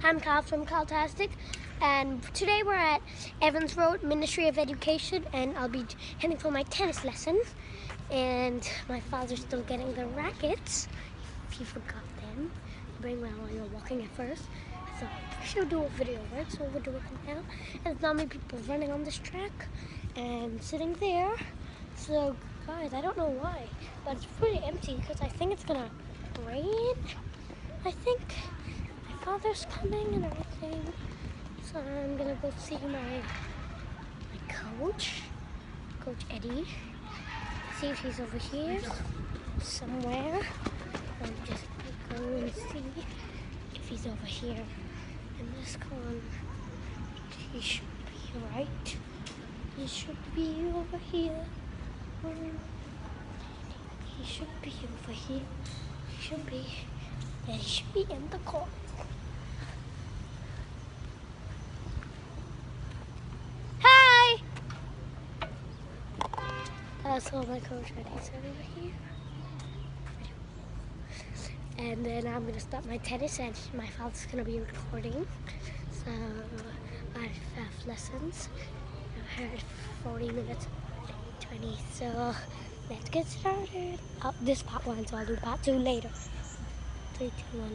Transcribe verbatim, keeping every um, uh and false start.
I'm Kyle from Caltastic, and today we're at Evans Road, Ministry of Education, and I'll be heading for my tennis lesson. And my father's still getting the rackets. If you forgot them, bring them while you're walking at first. So I should do a video, right? So we'll do it now. And there's not many people running on this track and sitting there. So guys, I don't know why, but it's pretty empty because I think it's gonna rain. I think my father's coming and everything. So I'm gonna go see my my coach, Coach Eddie. See if he's over here somewhere. I'm just gonna go and see if he's over here in this corner. He should be right. He should be over here. He should be over here. He should be. Yeah, he should be in the corner. Hi! That's all my coach Eddie said over here. And then I'm gonna start my tennis, and my father's gonna be recording. So I have lessons. I've had forty minutes, twenty. So let's get started. Oh, this part one, so I'll do part two later. Three, two, one.